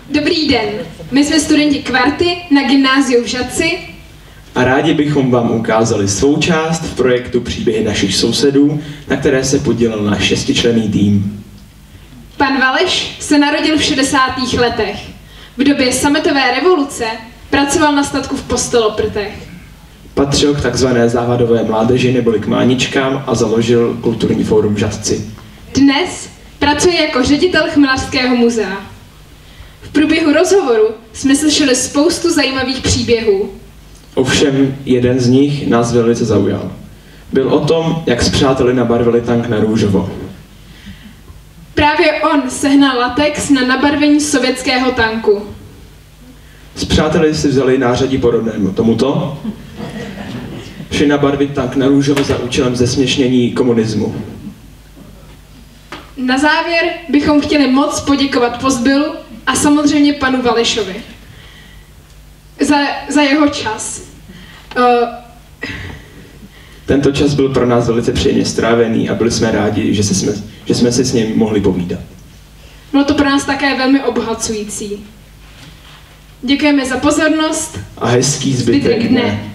Dobrý den, my jsme studenti kvarty na gymnáziu v Žatci a rádi bychom vám ukázali svou část v projektu Příběhy našich sousedů, na které se podílel náš 6členný tým. Pan Valeš se narodil v 60. letech. V době sametové revoluce pracoval na statku v Postoloprtech. Patřil k takzvané závadové mládeži neboli k máničkám a založil kulturní fórum v Žatci. Dnes pracuje jako ředitel Chmelařského muzea. V průběhu rozhovoru jsme slyšeli spoustu zajímavých příběhů. Ovšem, jeden z nich nás velice zaujal. Byl o tom, jak s přáteli nabarvili tank na růžovo. Právě on sehnal latex na nabarvení sovětského tanku. S přáteli si vzali nářadí podobnému tomuto. Šli nabarvit tank na růžovo za účelem zesměšnění komunismu. Na závěr bychom chtěli moc poděkovat Postbylu a samozřejmě panu Valešovi za jeho čas. Tento čas byl pro nás velice příjemně strávený a byli jsme rádi, že jsme si s ním mohli povídat. Bylo to pro nás také velmi obohacující. Děkujeme za pozornost a hezký zbytek dne.